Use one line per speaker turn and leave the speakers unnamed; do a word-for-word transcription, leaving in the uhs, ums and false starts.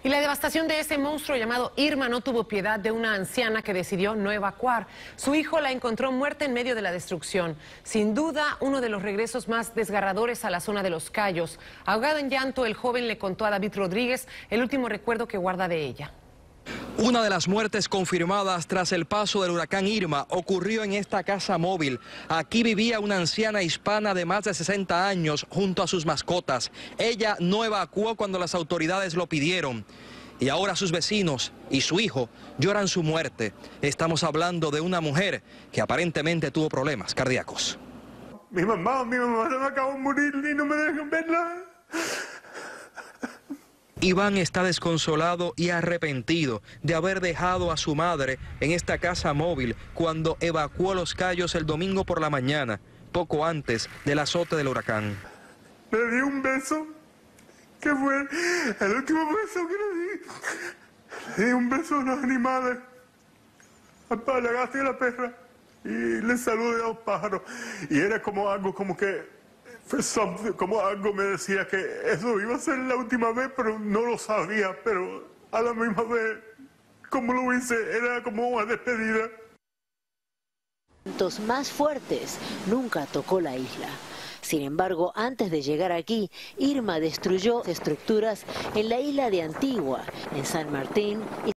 Y la devastación de ese monstruo llamado Irma no tuvo piedad de una anciana que decidió no evacuar. Su hijo la encontró muerta en medio de la destrucción. Sin duda, uno de los regresos más desgarradores a la zona de Los Cayos. Ahogado en llanto, el joven le contó a David Rodríguez el último recuerdo que guarda de ella.
Una de las muertes confirmadas tras el paso del huracán Irma ocurrió en esta casa móvil. Aquí vivía una anciana hispana de más de sesenta años junto a sus mascotas. Ella no evacuó cuando las autoridades lo pidieron. Y ahora sus vecinos y su hijo lloran su muerte. Estamos hablando de una mujer que aparentemente tuvo problemas cardíacos.
Mi mamá, mi mamá se me acabó de morir y no me dejan verla.
Iván está desconsolado y arrepentido de haber dejado a su madre en esta casa móvil cuando evacuó Los Cayos el domingo por la mañana, poco antes del azote del huracán.
Le di un beso, que fue el último beso que le di. Le di un beso a los animales, a la gata y a la perra, y le saludé a los pájaros. Y era como algo como que... como algo me decía que eso iba a ser la última vez, pero no lo sabía, pero a la misma vez, como lo hice, era como una despedida.
Los más fuertes nunca tocó la isla. Sin embargo, antes de llegar aquí, Irma destruyó estructuras en la isla de Antigua, en San Martín.